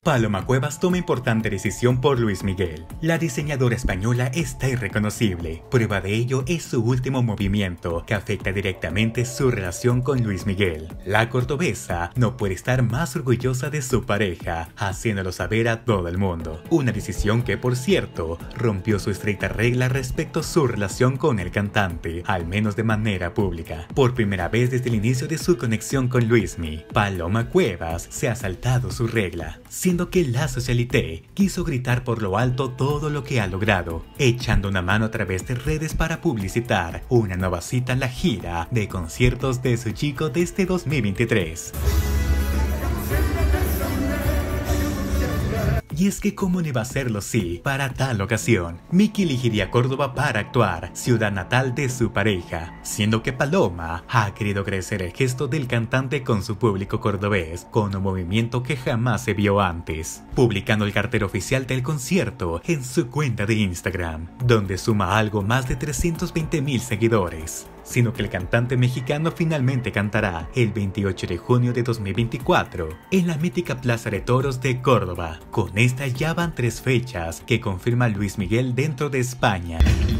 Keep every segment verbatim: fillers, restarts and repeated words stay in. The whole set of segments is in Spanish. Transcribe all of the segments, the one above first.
Paloma Cuevas toma importante decisión por Luis Miguel. La diseñadora española está irreconocible. Prueba de ello es su último movimiento, que afecta directamente su relación con Luis Miguel. La cordobesa no puede estar más orgullosa de su pareja, haciéndolo saber a todo el mundo. Una decisión que, por cierto, rompió su estricta regla respecto a su relación con el cantante, al menos de manera pública. Por primera vez desde el inicio de su conexión con Luismi, Paloma Cuevas se ha saltado su regla, siendo que la socialité quiso gritar por lo alto todo lo que ha logrado, echando una mano a través de redes para publicitar una nueva cita en la gira de conciertos de su chico desde dos mil veintitrés. Y es que cómo no iba a serlo si, para tal ocasión, Miki elegiría Córdoba para actuar, ciudad natal de su pareja, siendo que Paloma ha querido crecer el gesto del cantante con su público cordobés, con un movimiento que jamás se vio antes, publicando el cartel oficial del concierto en su cuenta de Instagram, donde suma algo más de trescientos veinte mil seguidores. Sino que el cantante mexicano finalmente cantará el veintiocho de junio de dos mil veinticuatro en la mítica Plaza de Toros de Córdoba. Con esta ya van tres fechas que confirma Luis Miguel dentro de España.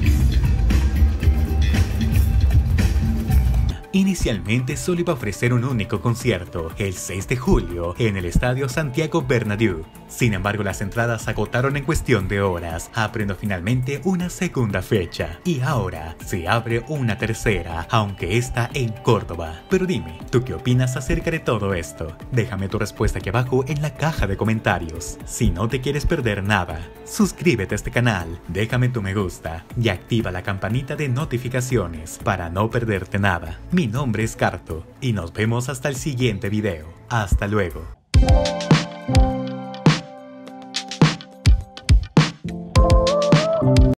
Inicialmente solo iba a ofrecer un único concierto, el seis de julio, en el Estadio Santiago Bernabéu. Sin embargo, las entradas se agotaron en cuestión de horas, abriendo finalmente una segunda fecha. Y ahora se abre una tercera, aunque esta en Córdoba. Pero dime, ¿tú qué opinas acerca de todo esto? Déjame tu respuesta aquí abajo en la caja de comentarios. Si no te quieres perder nada, suscríbete a este canal, déjame tu me gusta y activa la campanita de notificaciones para no perderte nada. Mi nombre es Carto y nos vemos hasta el siguiente video. Hasta luego.